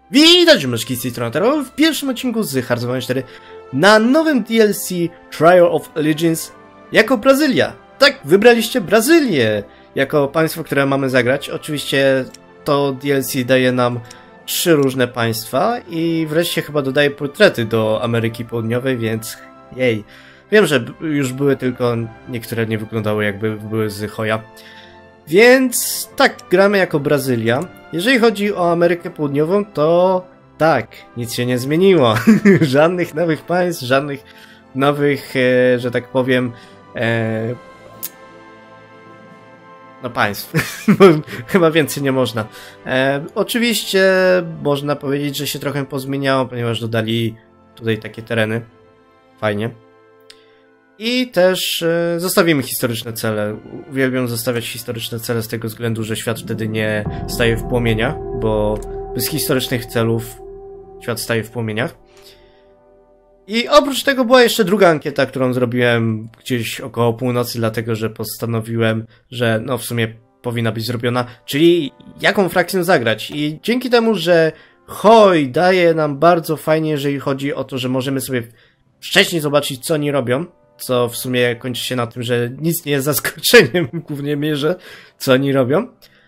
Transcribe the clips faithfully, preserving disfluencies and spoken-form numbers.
Witajcie myszki z tej strony Taro w pierwszym odcinku z Hearthstone cztery na nowym D L C Trial of Allegiance jako Brazylia. Tak, wybraliście Brazylię jako państwo, które mamy zagrać. Oczywiście to D L C daje nam trzy różne państwa i wreszcie chyba dodaje portrety do Ameryki Południowej, więc jej. Wiem, że już były, tylko niektóre nie wyglądały jakby były z Hoya. Więc tak, gramy jako Brazylia. Jeżeli chodzi o Amerykę Południową, to tak, nic się nie zmieniło. Żadnych nowych państw, żadnych nowych, e, że tak powiem, e, no państw. Chyba więcej nie można. E, oczywiście można powiedzieć, że się trochę pozmieniało, ponieważ dodali tutaj takie tereny. Fajnie. I też e, zostawimy historyczne cele. Uwielbiam zostawiać historyczne cele z tego względu, że świat wtedy nie staje w płomieniach, bo bez historycznych celów świat staje w płomieniach. I oprócz tego była jeszcze druga ankieta, którą zrobiłem gdzieś około północy, dlatego że postanowiłem, że no w sumie powinna być zrobiona, czyli jaką frakcję zagrać. I dzięki temu, że Hoy daje nam bardzo fajnie, jeżeli chodzi o to, że możemy sobie wcześniej zobaczyć, co oni robią, co w sumie kończy się na tym, że nic nie jest zaskoczeniem w głównej mierze, co oni robią,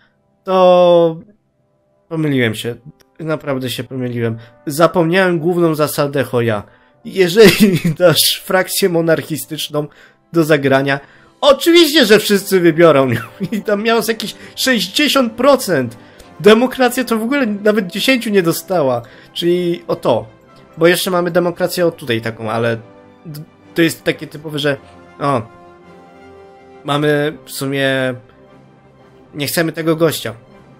to pomyliłem się. Naprawdę się pomyliłem. Zapomniałem główną zasadę Hoya. Jeżeli dasz frakcję monarchistyczną do zagrania, oczywiście, że wszyscy wybiorą ją. I tam miało jakieś sześćdziesiąt procent. Demokracja to w ogóle nawet dziesięć nie dostała. Czyli o to. Bo jeszcze mamy demokrację o tutaj taką, ale to jest takie typowe, że o, mamy w sumie, nie chcemy tego gościa,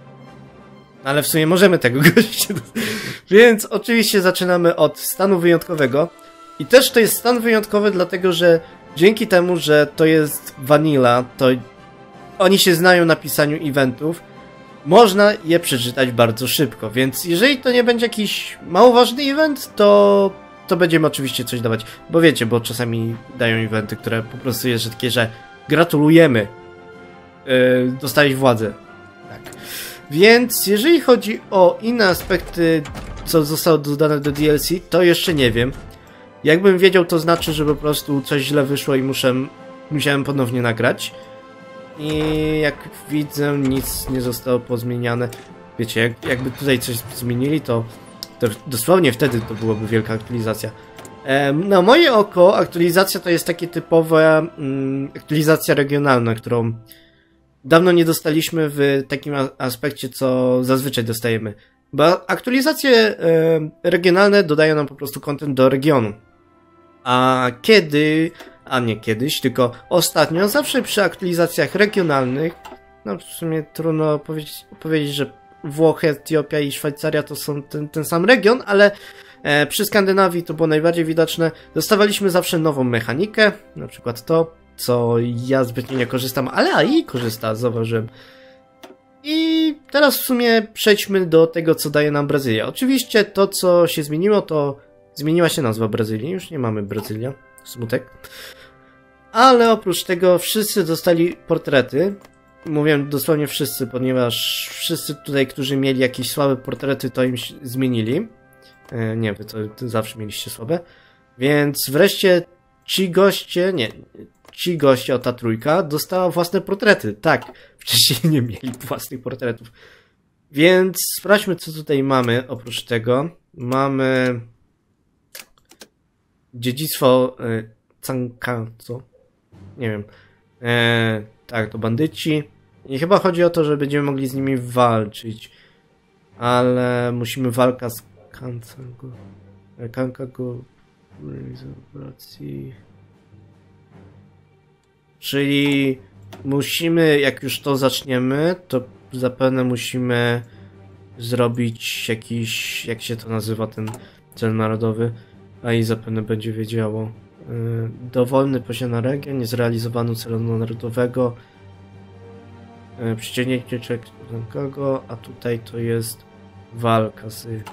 ale w sumie możemy tego gościa. Więc oczywiście zaczynamy od stanu wyjątkowego. I też to jest stan wyjątkowy, dlatego że dzięki temu, że to jest vanilla, to oni się znają na pisaniu eventów, można je przeczytać bardzo szybko. Więc jeżeli to nie będzie jakiś mało ważny event, to to będziemy oczywiście coś dawać. Bo wiecie, bo czasami dają eventy, które po prostu jest takie, że gratulujemy, yy, dostałeś władzę. Tak. Więc jeżeli chodzi o inne aspekty, co zostało dodane do D L C, to jeszcze nie wiem. Jakbym wiedział, to znaczy, że po prostu coś źle wyszło i muszę, musiałem ponownie nagrać. I jak widzę, nic nie zostało pozmieniane. Wiecie, jak, jakby tutaj coś zmienili, to, to dosłownie wtedy to byłoby wielka aktualizacja. E, na moje oko aktualizacja to jest takie typowe mm, aktualizacja regionalna, którą dawno nie dostaliśmy w takim aspekcie, co zazwyczaj dostajemy. Bo aktualizacje e, regionalne dodają nam po prostu content do regionu. A kiedy, a nie kiedyś, tylko ostatnio, zawsze przy aktualizacjach regionalnych, no w sumie trudno powiedzieć, powiedzieć że Włochy, Etiopia i Szwajcaria to są ten, ten sam region, ale e, przy Skandynawii to było najbardziej widoczne. Dostawaliśmy zawsze nową mechanikę, na przykład to, co ja zbytnio nie korzystam, ale A I korzysta, zauważyłem. I teraz w sumie przejdźmy do tego, co daje nam Brazylia. Oczywiście to, co się zmieniło, to zmieniła się nazwa Brazylii. Już nie mamy Brazylia. Smutek. Ale oprócz tego wszyscy dostali portrety. Mówię dosłownie wszyscy, ponieważ wszyscy tutaj, którzy mieli jakieś słabe portrety, to im zmienili. E, nie, wy to, to zawsze mieliście słabe. Więc wreszcie ci goście, nie, ci goście, o ta trójka, dostała własne portrety. Tak, wcześniej nie mieli własnych portretów. Więc sprawdźmy, co tutaj mamy. Oprócz tego mamy dziedzictwo e, Canka, co? Nie wiem. E, tak, to bandyci. I chyba chodzi o to, że będziemy mogli z nimi walczyć. Ale musimy walka z Kankago. Kankago. Czyli musimy, jak już to zaczniemy, to zapewne musimy zrobić jakiś, jak się to nazywa, ten cel narodowy. A i zapewne będzie wiedziało. Yy, dowolny poziom na region, niezrealizowano celu narodowego. Yy, przyciągnięcie czego, a tutaj to jest walka z yy,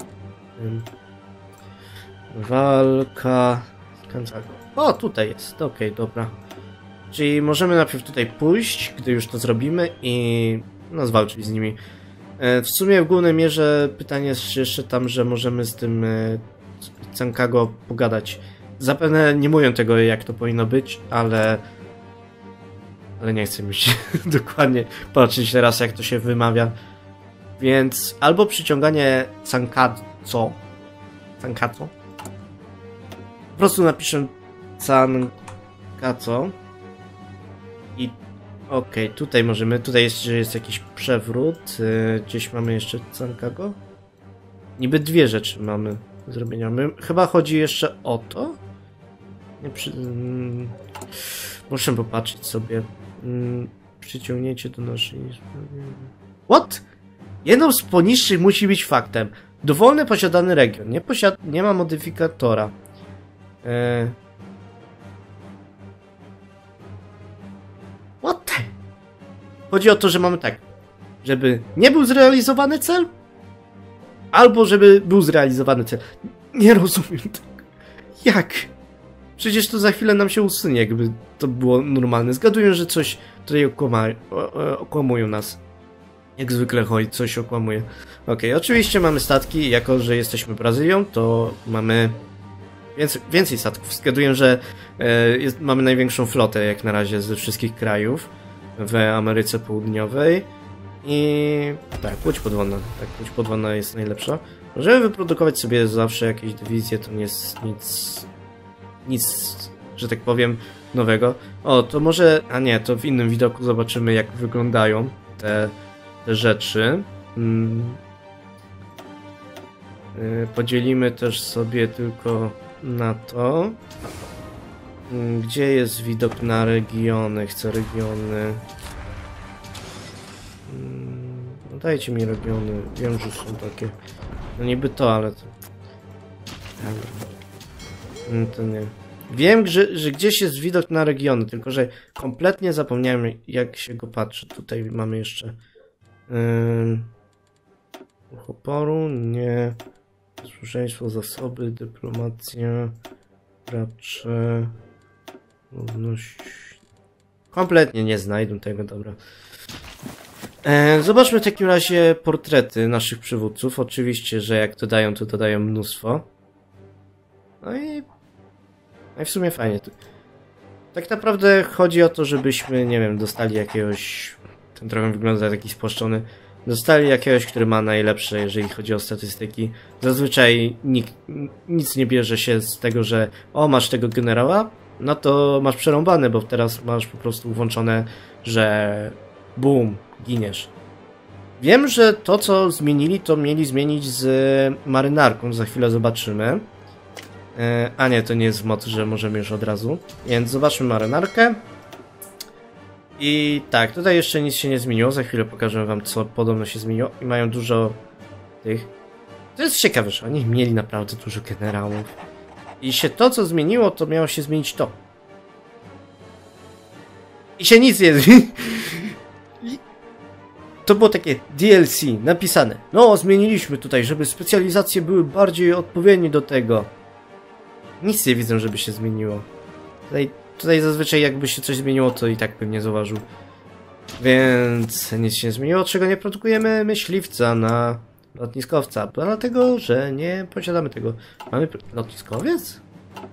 walka z Kankago. O, tutaj jest, okej, okay, dobra. Czyli możemy najpierw tutaj pójść, gdy już to zrobimy i no zwalczyć z nimi. W sumie w głównej mierze pytanie jest jeszcze tam, że możemy z tym Sankago pogadać. Zapewne nie mówią tego, jak to powinno być, ale... Ale nie chcę mi się dokładnie patrzeć teraz, jak to się wymawia. Więc albo przyciąganie Sankaco. Sankaco? Po prostu napiszę Sankaco. I okej, okay, tutaj możemy, tutaj jest, że jest jakiś przewrót. Yy, gdzieś mamy jeszcze Sankago. Niby dwie rzeczy mamy do zrobienia. My, chyba chodzi jeszcze o to. Nie przy... hmm. Muszę popatrzeć sobie. Hmm. Przyciągnięcie do naszej... What? Jedną z poniższych musi być faktem. Dowolny posiadany region. Nie, posiad... nie ma modyfikatora. Eee... What the? Chodzi o to, że mamy tak. Żeby nie był zrealizowany cel, albo żeby był zrealizowany cel. Nie rozumiem tego. Jak? Przecież to za chwilę nam się usunie, jakby to było normalne. Zgaduję, że coś tutaj okłama... okłamują nas. Jak zwykle chodzi, coś okłamuje. Ok, oczywiście mamy statki. Jako że jesteśmy Brazylią, to mamy więcej, więcej statków. Zgaduję, że e, jest, mamy największą flotę jak na razie ze wszystkich krajów w Ameryce Południowej. I tak, łódź podwodna. Tak, łódź podwodna jest najlepsza. Możemy wyprodukować sobie zawsze jakieś dywizje, to nie jest nic, nic, że tak powiem, nowego. O, to może, a nie, to w innym widoku zobaczymy, jak wyglądają te, te rzeczy. Hmm. Yy, podzielimy też sobie tylko na to. Yy, gdzie jest widok na regiony? Chcę regiony. No dajcie mi regiony. Wiem, że są takie. No niby to, ale to... No to nie. Wiem, że, że gdzieś jest widok na regiony, tylko że kompletnie zapomniałem, jak się go patrzy. Tutaj mamy jeszcze... Yy... oporu, nie. Posłuszeństwo, zasoby, dyplomacja, gracze, równość. Kompletnie nie znajdę tego, dobra. E, zobaczmy w takim razie portrety naszych przywódców. Oczywiście, że jak dodają, to dodają mnóstwo. No i... No i w sumie fajnie. Tak naprawdę chodzi o to, żebyśmy, nie wiem, dostali jakiegoś... Ten trochę wygląda taki spłaszczony. Dostali jakiegoś, który ma najlepsze, jeżeli chodzi o statystyki. Zazwyczaj nikt, nic nie bierze się z tego, że o, masz tego generała, no to masz przerąbane, bo teraz masz po prostu włączone, że bum, giniesz. Wiem, że to, co zmienili, to mieli zmienić z marynarką, za chwilę zobaczymy. E, a nie, to nie jest mod, że możemy już od razu. Więc zobaczmy marynarkę. I tak, tutaj jeszcze nic się nie zmieniło, za chwilę pokażę wam, co podobno się zmieniło. I mają dużo tych... To jest ciekawe, że oni mieli naprawdę dużo generałów. I się to, co zmieniło, to miało się zmienić to. I się nic nie zmieniło. To było takie D L C napisane. No, zmieniliśmy tutaj, żeby specjalizacje były bardziej odpowiednie do tego. Nic nie widzę, żeby się zmieniło. Tutaj... Tutaj zazwyczaj jakby się coś zmieniło, to i tak bym nie zauważył. Więc nic się nie zmieniło, czego nie produkujemy myśliwca na lotniskowca. Dlatego, że nie posiadamy tego. Mamy lotniskowiec?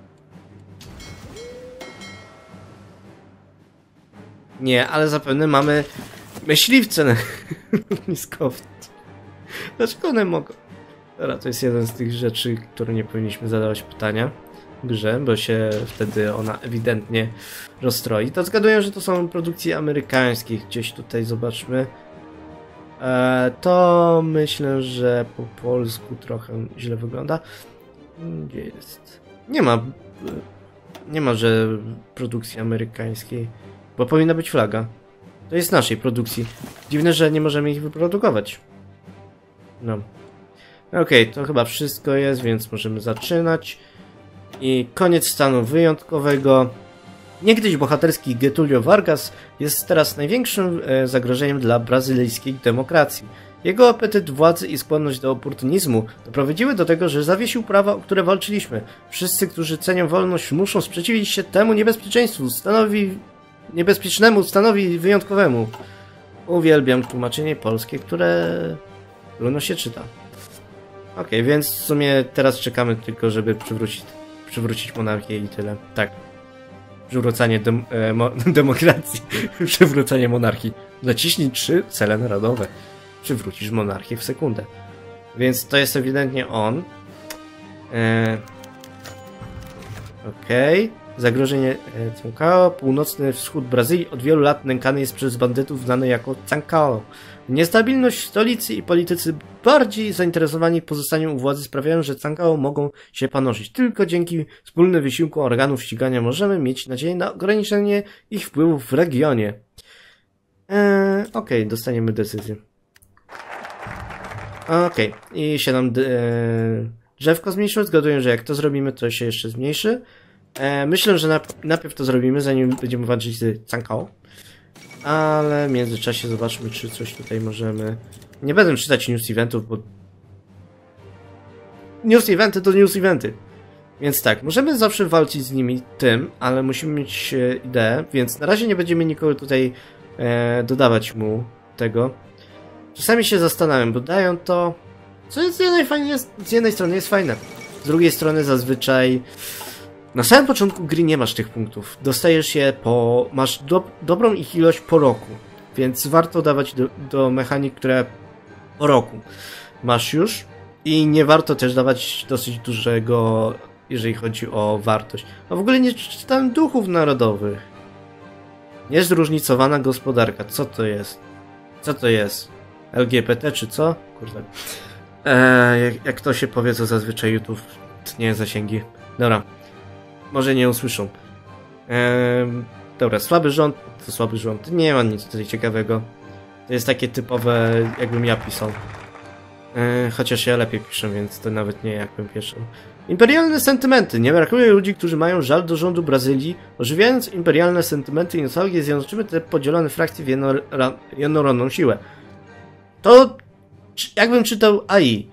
Nie, ale zapewne mamy myśliwce na lotniskowcu. Dlaczego one mogą? Dobra, to jest jeden z tych rzeczy, które nie powinniśmy zadawać pytania grze, bo się wtedy ona ewidentnie rozstroi. To zgaduję, że to są produkcje amerykańskie. Gdzieś tutaj zobaczmy. E, to myślę, że po polsku trochę źle wygląda. Gdzie jest? Nie ma. Nie ma, że produkcji amerykańskiej. Bo powinna być flaga. To jest naszej produkcji. Dziwne, że nie możemy ich wyprodukować. No. Okej, okay, to chyba wszystko jest, więc możemy zaczynać. I koniec stanu wyjątkowego. Niegdyś bohaterski Getulio Vargas jest teraz największym e, zagrożeniem dla brazylijskiej demokracji. Jego apetyt władzy i skłonność do oportunizmu doprowadziły do tego, że zawiesił prawa, o które walczyliśmy. Wszyscy, którzy cenią wolność, muszą sprzeciwić się temu niebezpieczeństwu, stanowi niebezpiecznemu, stanowi wyjątkowemu. Uwielbiam tłumaczenie polskie, które Luno się czyta. Okej, okay, więc w sumie teraz czekamy tylko, żeby przywrócić, przywrócić monarchię i tyle. Tak. Przywrócenie dem e, mo demokracji. Przywrócenie monarchii. Naciśnij trzy cele narodowe. Przywrócisz monarchię w sekundę. Więc to jest ewidentnie on. E Okej. Okay. Zagrożenie Cancao. Północny wschód Brazylii od wielu lat nękany jest przez bandytów znany jako Cancao. Niestabilność w stolicy i politycy bardziej zainteresowani pozostaniem u władzy sprawiają, że Cancao mogą się panoszyć. Tylko dzięki wspólnym wysiłkom organów ścigania możemy mieć nadzieję na ograniczenie ich wpływów w regionie. Eee, Okej, okay, dostaniemy decyzję. Okej, okay. I się nam e, drzewko zmniejszyło. Zgaduję, że jak to zrobimy, to się jeszcze zmniejszy. E, myślę, że najpierw to zrobimy, zanim będziemy walczyć z Cancao. Ale w międzyczasie zobaczmy, czy coś tutaj możemy... Nie będę czytać news eventów, bo... News eventy to news eventy. Więc tak, możemy zawsze walczyć z nimi tym, ale musimy mieć e, ideę, więc na razie nie będziemy nikogo tutaj e, dodawać mu tego. Czasami się zastanawiam, bo dają to... Co jest z jednej, fajnie jest, z jednej strony jest fajne. Z drugiej strony zazwyczaj... Na samym początku gry nie masz tych punktów. Dostajesz je po... Masz do, dobrą ich ilość po roku. Więc warto dawać do, do mechanik, które po roku masz już. I nie warto też dawać dosyć dużego, jeżeli chodzi o wartość. A w ogóle nie czytałem duchów narodowych. Niezróżnicowana gospodarka. Co to jest? Co to jest? L G B T czy co? Kurde. Eee, jak, jak to się powie, to zazwyczaj YouTube tnie zasięgi. Dobra. Może nie usłyszą. Eee, dobra, słaby rząd. To słaby rząd. Nie ma nic tutaj ciekawego. To jest takie typowe, jakbym ja pisał. Eee, chociaż ja lepiej piszę, więc to nawet nie jakbym pisał. Imperialne sentymenty. Nie brakuje ludzi, którzy mają żal do rządu Brazylii. Ożywiając imperialne sentymenty i nostalgię, zjednoczymy te podzielone frakcje w jedno, jednorodną siłę. To jakbym czytał A I.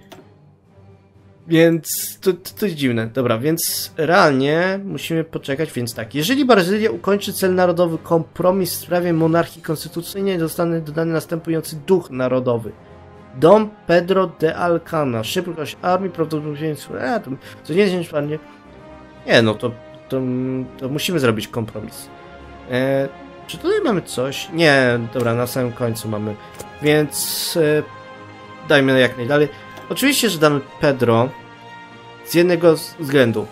Więc to, to, to jest dziwne. Dobra, więc realnie musimy poczekać, więc tak. Jeżeli Brazylia ukończy cel narodowy kompromis w sprawie monarchii konstytucyjnej, zostanie dodany następujący duch narodowy. Dom Pedro de Alcana. Szybkość armii, prawdopodobieństwo... E, to, to nie jest ładnie. Nie, no to, to, to musimy zrobić kompromis. E, czy tutaj mamy coś? Nie, dobra, na samym końcu mamy. Więc e, dajmy jak najdalej. Oczywiście, że damy Pedro z jednego względu.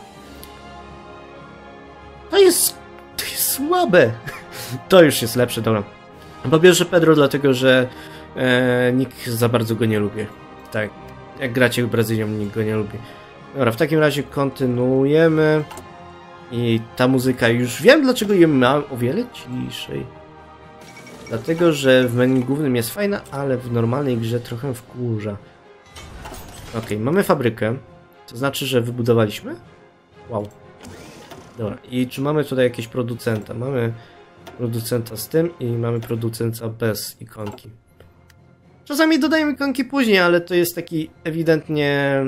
To jest... To jest słabe. To już jest lepsze, dobra. Po pierwsze Pedro dlatego, że e, nikt za bardzo go nie lubi. Tak. Jak gracie Brazylią, nikt go nie lubi. Dobra, w takim razie kontynuujemy. I ta muzyka, już wiem dlaczego ją mam o wiele ciszej. Dlatego, że w menu głównym jest fajna, ale w normalnej grze trochę wkurza. Ok, mamy fabrykę. To znaczy, że wybudowaliśmy? Wow. Dobra, i czy mamy tutaj jakieś producenta? Mamy producenta z tym i mamy producenta bez ikonki. Czasami dodajemy ikonki później, ale to jest taki ewidentnie...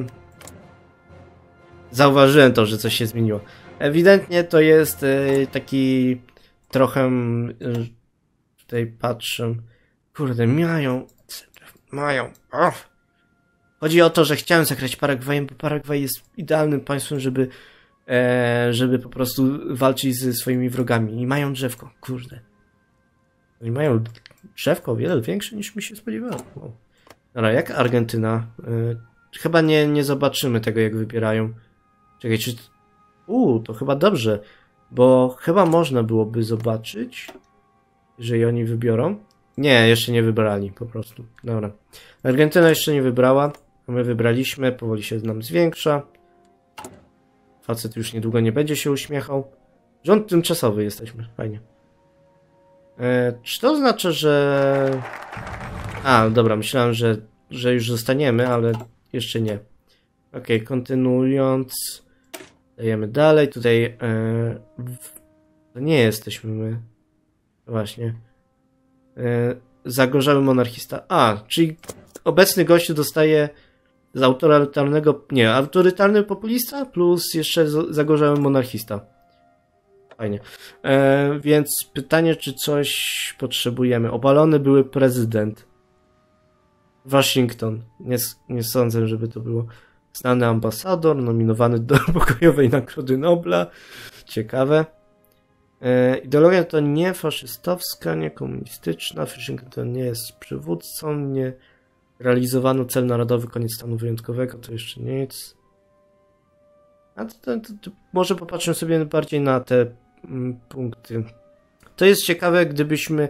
Zauważyłem to, że coś się zmieniło. Ewidentnie to jest yy, taki trochę... Yy, tutaj patrzę... Kurde, mają... Mają... Oh. Chodzi o to, że chciałem zagrać Paragwajem, bo Paragwaj jest idealnym państwem, żeby e, żeby po prostu walczyć ze swoimi wrogami. I mają drzewko, kurde. I mają drzewko o wiele większe niż mi się spodziewało. Wow. Dobra, jak Argentyna? E, chyba nie, nie zobaczymy tego, jak wybierają. Czekaj, czy... Uuu, to chyba dobrze, bo chyba można byłoby zobaczyć, jeżeli oni wybiorą. Nie, jeszcze nie wybrali, po prostu. Dobra. Argentyna jeszcze nie wybrała. My wybraliśmy, powoli się nam zwiększa. Facet już niedługo nie będzie się uśmiechał. Rząd tymczasowy jesteśmy, fajnie. E, czy to oznacza, że... A, dobra, myślałem, że, że już zostaniemy, ale jeszcze nie. Ok, kontynuując. Dajemy dalej, tutaj... E, w... To nie jesteśmy my. Właśnie. E, zagorzały monarchista. A, czyli obecny gościu dostaje z autorytarnego... Nie, autorytarny populista plus jeszcze zagorzały monarchista. Fajnie. E, więc pytanie, czy coś potrzebujemy. Obalony były prezydent. Waszyngton. Nie, nie sądzę, żeby to było. Znany ambasador, nominowany do pokojowej Nagrody Nobla. Ciekawe. E, ideologia to nie faszystowska, nie komunistyczna. Waszyngton nie jest przywódcą, nie realizowano cel narodowy, koniec stanu wyjątkowego, to jeszcze nic. A to, to, to, to może popatrzmy sobie bardziej na te mm, punkty. To jest ciekawe, gdybyśmy...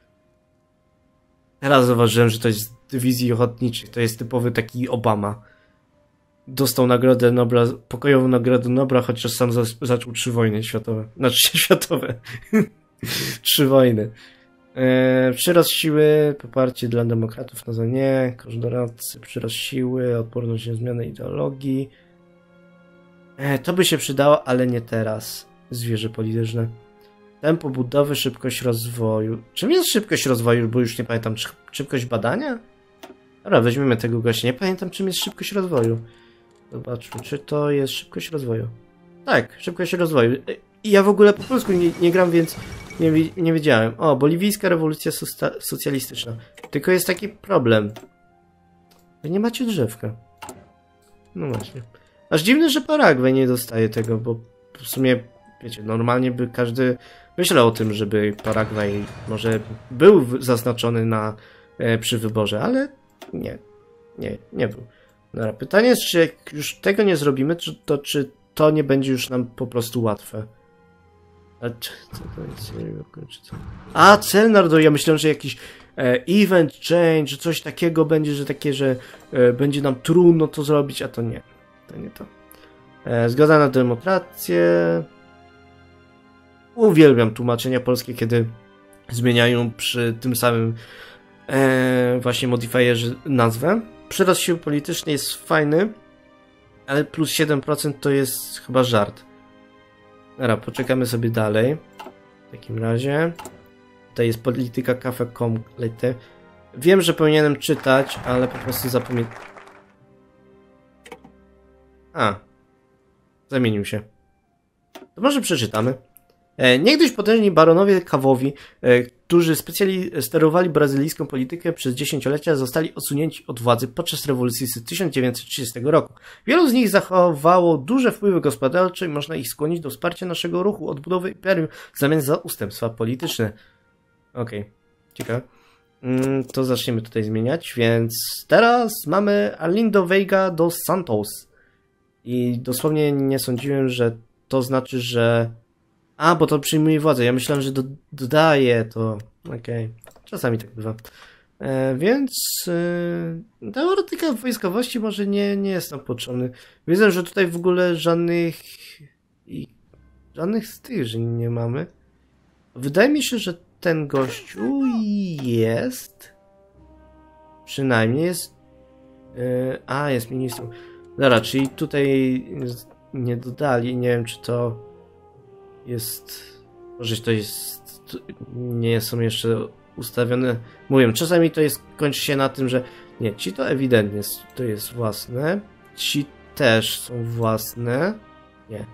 Teraz zauważyłem, że to jest z dywizji ochotniczej. To jest typowy taki Obama. Dostał nagrodę Nobla, pokojową nagrodę Nobla, chociaż sam za, zaczął trzy wojny światowe. Znaczy światowe. Trzy wojny. E, przyrost siły, poparcie dla demokratów, no to nie. Kondoradcy, przyrost siły, odporność na zmianę ideologii. E, to by się przydało, ale nie teraz. Zwierzę polityczne. Tempo budowy, szybkość rozwoju. Czym jest szybkość rozwoju? Bo już nie pamiętam. Czy szybkość badania? Dobra, weźmiemy tego gościa. Nie pamiętam, czym jest szybkość rozwoju. Zobaczmy, czy to jest szybkość rozwoju. Tak, szybkość rozwoju. I ja w ogóle po polsku nie, nie gram, więc nie, nie wiedziałem. O, boliwijska rewolucja socjalistyczna. Tylko jest taki problem. Wy nie macie drzewka. No właśnie. Aż dziwne, że Paragwaj nie dostaje tego, bo w sumie, wiecie, normalnie by każdy myślał o tym, żeby Paragwaj może był zaznaczony na, e, przy wyborze, ale nie. Nie, nie był. Dobra, pytanie jest, czy jak już tego nie zrobimy, to, to czy to nie będzie już nam po prostu łatwe. A czy, co to jest? Czy co? A, cel narodowy. Ja myślałem, że jakiś e, event change, coś takiego będzie, że takie, że e, będzie nam trudno to zrobić, a to nie. To nie to. E, zgoda na demokrację. Uwielbiam tłumaczenia polskie, kiedy zmieniają przy tym samym e, właśnie modifierze nazwę. Przyrost sił politycznej jest fajny, ale plus siedem procent to jest chyba żart. Dobra, poczekamy sobie dalej. W takim razie. Tutaj jest polityka kafe kropka com. Wiem, że powinienem czytać, ale po prostu zapomniałem. A. Zamienił się. To może przeczytamy. E, niegdyś potężni baronowie kawowi, e, którzy specjali sterowali brazylijską politykę przez dziesięciolecia, zostali odsunięci od władzy podczas rewolucji z tysiąc dziewięćset trzydziestego roku. Wielu z nich zachowało duże wpływy gospodarcze i można ich skłonić do wsparcia naszego ruchu odbudowy imperium w zamian za ustępstwa polityczne. Okej, okay. Ciekawe. Mm, to zaczniemy tutaj zmieniać, więc teraz mamy Arlindo Veiga dos Santos. I dosłownie nie sądziłem, że to znaczy, że... A, bo to przyjmuje władzę. Ja myślałem, że do, dodaje to. Okej. Okay. Czasami tak bywa. E, więc e, teoretyka wojskowości może nie, nie jest nam potrzebny. Widzę, że tutaj w ogóle żadnych i, żadnych styczni nie mamy. Wydaje mi się, że ten gościu jest przynajmniej jest e, a, jest ministrem. Dobra, czyli tutaj nie dodali. Nie wiem, czy to jest... Może to jest... Nie są jeszcze ustawione... Mówię, czasami to jest... Kończy się na tym, że... Nie, ci to ewidentnie to jest własne. Ci też są własne. Nie.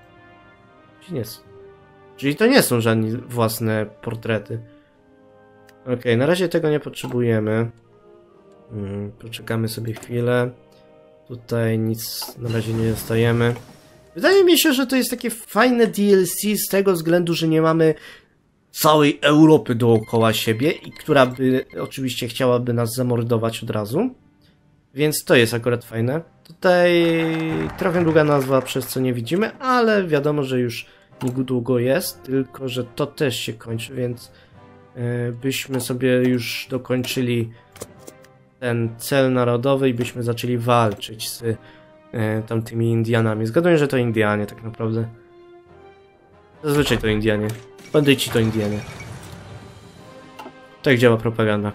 Ci nie są. Czyli to nie są żadne własne portrety. Okej, okay, na razie tego nie potrzebujemy. Hmm, poczekamy sobie chwilę. Tutaj nic na razie nie dostajemy. Wydaje mi się, że to jest takie fajne D L C z tego względu, że nie mamy całej Europy dookoła siebie i która by oczywiście chciałaby nas zamordować od razu. Więc to jest akurat fajne. Tutaj trochę długa nazwa, przez co nie widzimy, ale wiadomo, że już niedługo jest, tylko że to też się kończy, więc yy, byśmy sobie już dokończyli ten cel narodowy i byśmy zaczęli walczyć z yy, tamtymi Indianami. Zgaduję, że to Indianie tak naprawdę. Zazwyczaj to Indianie. Bandyci to Indianie. Tak działa propaganda.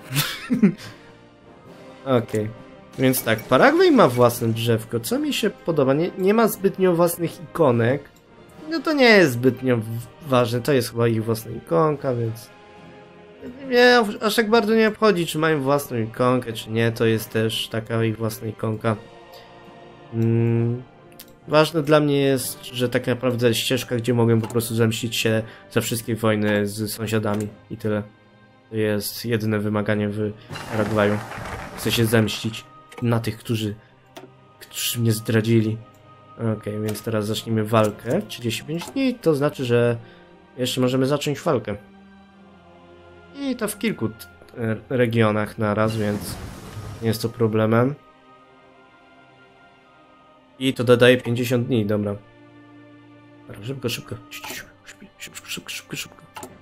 Okej. Okay. Więc tak, Paragwaj ma własne drzewko, co mi się podoba. Nie, nie ma zbytnio własnych ikonek. No to nie jest zbytnio ważne. To jest chyba ich własna ikonka, więc... Nie, aż tak bardzo nie obchodzi, czy mają własną ikonkę, czy nie. To jest też taka ich własna ikonka. Hmm. Ważne dla mnie jest, że tak naprawdę ścieżka, gdzie mogę po prostu zemścić się za wszystkie wojny z sąsiadami i tyle. To jest jedyne wymaganie w Paragwaju. chcę się zemścić na tych, którzy, którzy mnie zdradzili. Okej, okay, więc teraz zaczniemy walkę. trzydzieści pięć dni, to znaczy, że jeszcze możemy zacząć walkę. I to w kilku regionach naraz, więc nie jest to problemem. I to dodaje pięćdziesiąt dni, dobra. Dobra, szybko, szybko. Szybko, szybko, szybko, szybko.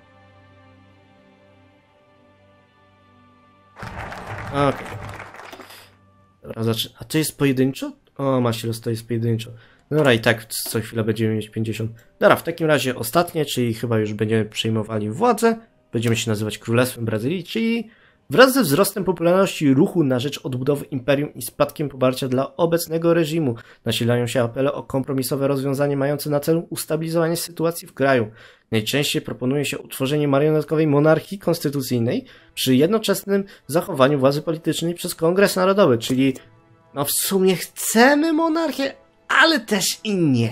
Okej. Okay. Dobra, zacznę. A to jest pojedynczo? O, Masilos, to jest pojedynczo. Dobra, i tak co chwilę będziemy mieć pięćdziesiąt. Dobra, w takim razie ostatnie, czyli chyba już będziemy przejmowali władzę. Będziemy się nazywać Królestwem Brazylii, czyli wraz ze wzrostem popularności ruchu na rzecz odbudowy imperium i spadkiem poparcia dla obecnego reżimu nasilają się apele o kompromisowe rozwiązanie mające na celu ustabilizowanie sytuacji w kraju. Najczęściej proponuje się utworzenie marionetkowej monarchii konstytucyjnej przy jednoczesnym zachowaniu władzy politycznej przez Kongres Narodowy, czyli no w sumie chcemy monarchię, ale też i nie.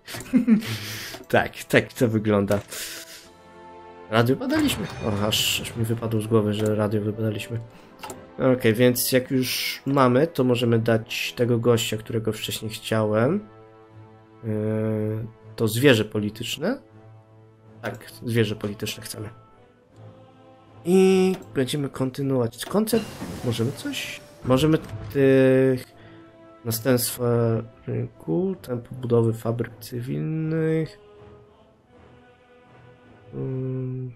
tak, tak to wygląda. Radio badaliśmy. O, aż, aż mi wypadło z głowy, że radio wybadaliśmy. Okej, okay, więc jak już mamy, to możemy dać tego gościa, którego wcześniej chciałem. Yy, to zwierzę polityczne. Tak, zwierzę polityczne chcemy. I będziemy kontynuować koncept. Możemy coś? Możemy tych następstwa rynku, tempo budowy fabryk cywilnych. Hmm.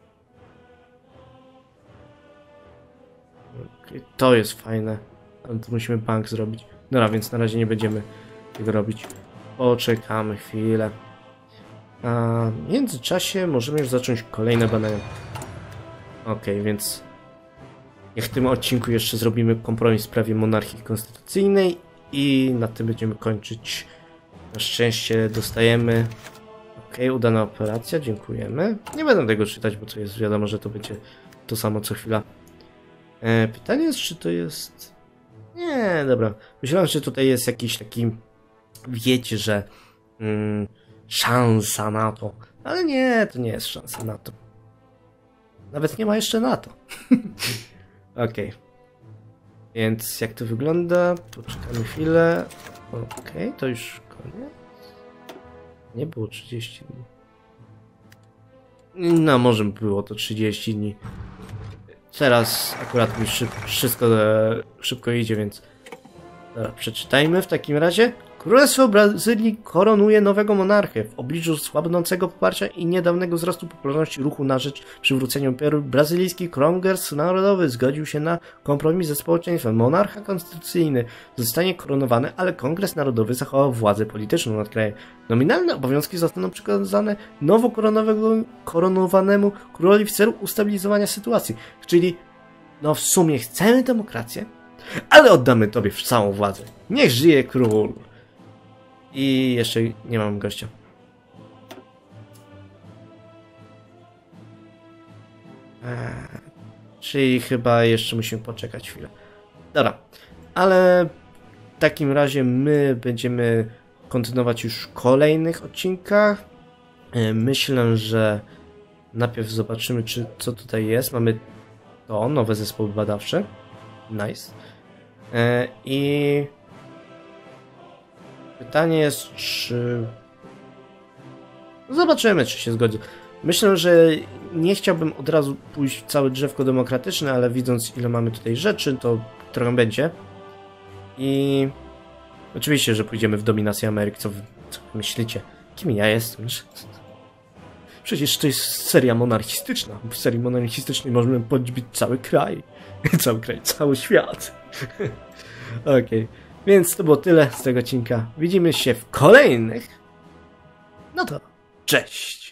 Okay, to jest fajne, ale to musimy bank zrobić. Dobra, więc na razie nie będziemy tego robić. Poczekamy chwilę. A w międzyczasie możemy już zacząć kolejne badania. Ok, więc niech w tym odcinku jeszcze zrobimy kompromis w sprawie monarchii konstytucyjnej i na tym będziemy kończyć. Na szczęście dostajemy. Ok, udana operacja, dziękujemy. Nie będę tego czytać, bo to jest wiadomo, że to będzie to samo co chwila. E, pytanie jest, czy to jest... Nie, dobra. Myślałem, że tutaj jest jakiś taki... Wiecie, że... Mm, szansa na to. Ale nie, to nie jest szansa na to. Nawet nie ma jeszcze na to. Ok. Więc jak to wygląda? Poczekamy chwilę. Ok, to już koniec. Nie było trzydzieści dni. No, może było to trzydzieści dni. Teraz akurat mi szyb, wszystko e, szybko idzie, więc... Dobra, przeczytajmy w takim razie. Królestwo Brazylii koronuje nowego monarchę. W obliczu słabnącego poparcia i niedawnego wzrostu popularności ruchu na rzecz przywrócenia imperium, brazylijski Kongres Narodowy zgodził się na kompromis ze społeczeństwem. Monarcha konstytucyjny zostanie koronowany, ale Kongres Narodowy zachował władzę polityczną nad krajem. Nominalne obowiązki zostaną przekazane nowo koronowanemu królowi w celu ustabilizowania sytuacji. Czyli, no w sumie chcemy demokrację, ale oddamy tobie całą władzę. Niech żyje król. I jeszcze nie mam gościa. Eee, czyli chyba jeszcze musimy poczekać chwilę. Dobra, ale w takim razie my będziemy kontynuować już w kolejnych odcinkach. Eee, myślę, że najpierw zobaczymy, czy co tutaj jest. Mamy to, nowe zespoły badawcze. Nice. Eee, I... Pytanie jest, czy... Zobaczymy, czy się zgodzi. Myślę, że nie chciałbym od razu pójść w całe drzewko demokratyczne, ale widząc, ile mamy tutaj rzeczy, to trochę będzie. I... Oczywiście, że pójdziemy w dominację Ameryki. Co wy, co wy myślicie? Kim ja jestem? Przecież to jest seria monarchistyczna. W serii monarchistycznej możemy podbić cały kraj. Cały kraj, cały świat. Okej. Okay. Więc to było tyle z tego odcinka. Widzimy się w kolejnych. No to cześć!